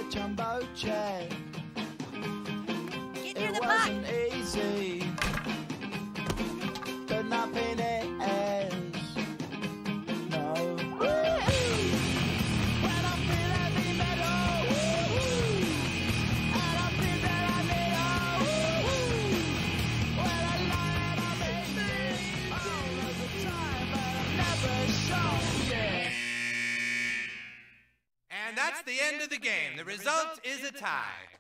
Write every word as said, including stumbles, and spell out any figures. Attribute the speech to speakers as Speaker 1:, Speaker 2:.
Speaker 1: jumbo jet.
Speaker 2: Get near
Speaker 1: It
Speaker 2: the
Speaker 1: wasn't
Speaker 2: puck.
Speaker 1: easy, but nothing is. No. When I feel heavy metal, and I feel that I need a when I lie and I'm easy all of the time, but I'm never shown yet.
Speaker 3: And that's the end of the game. The result is a tie.